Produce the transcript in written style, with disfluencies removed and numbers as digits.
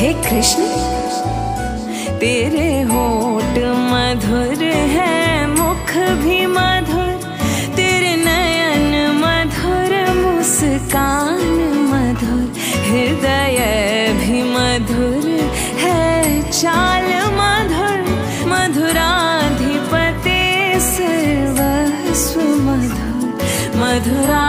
हे कृष्ण तेरे होठ मधुर है, मुख भी मधुर, तेरे नयन मधुर, मुस्कान मधुर, हृदय भी मधुर है, चाल मधुर, मधुराधिपते सर्वस्व मधुर, मधुरा